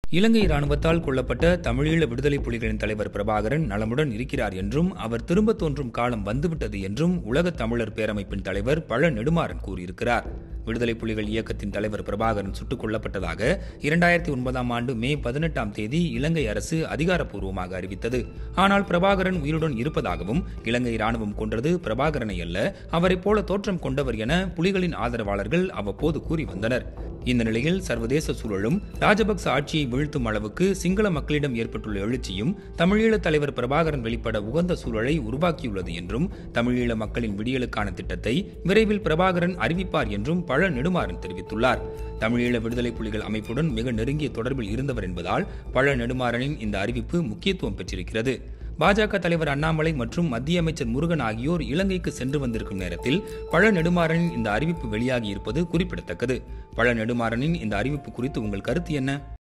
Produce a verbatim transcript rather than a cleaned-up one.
இலங்கை ராணுவத்தால் கொல்லப்பட்ட தமிழீழ விடுதலை புலிகளின் தலைவர் பிரபாகரன் நலமுடன் இருக்கிறார் என்றும் அவர் திரும்ப தோன்றும் காலம் வந்துவிட்டது என்றும் உலக தமிழர் பேரமைப்பின் தலைவர் பழ நெடுமாறன் கூறியிருக்கிறார். விடுதலை புலிகள் இயக்கத்தின் தலைவர் பிரபாகரன் சுட்டுக் கொல்லப்பட்டதாக இரண்டாயிரத்தி ஒன்பதாம் ஆண்டு மே பதினெட்டாம் தேதி இலங்கை அரசு அதிகாரப்பூர்வமாக அறிவித்தது. ஆனால் பிரபாகரன் உயிருடன் இருப்பதாகவும் இலங்கை ராணுவம் கொன்றது பிரபாகரனை அல்ல, அவரைப் போல தோற்றம் கொண்டவர் என புலிகளின் ஆதரவாளர்கள் அவ்வப்போது கூறி வந்தனர். இந்த நிலையில் சர்வதேச சூழலும் ராஜபக்ச ஆட்சியை வீழ்த்தும் அளவுக்கு சிங்கள மக்களிடம் ஏற்பட்டுள்ள எழுச்சியும் தமிழீழ தலைவர் பிரபாகரன் வெளிப்பட உகந்த சூழலை உருவாக்கியுள்ளது என்றும் தமிழீழ மக்களின் விடியலுக்கான திட்டத்தை விரைவில் பிரபாகரன் அறிவிப்பார் என்றும் பழ நெடுமாறன் தெரிவித்துள்ளார். தமிழீழ விடுதலை புலிகள் அமைப்புடன் மிக நெருங்கிய தொடர்பில் இருந்தவர் என்பதால் பழ நெடுமாறனின் இந்த அறிவிப்பு முக்கியத்துவம் பெற்றிருக்கிறது. பாஜக தலைவர் அண்ணாமலை மற்றும் மத்திய அமைச்சர் முருகன் ஆகியோர் இலங்கைக்கு சென்று வந்திருக்கும் நேரத்தில் பழ நெடுமாறனின் இந்த அறிவிப்பு வெளியாகி இருப்பது குறிப்பிடத்தக்கது. பழ நெடுமாறனின் இந்த அறிவிப்பு குறித்து உங்கள் கருத்து என்ன?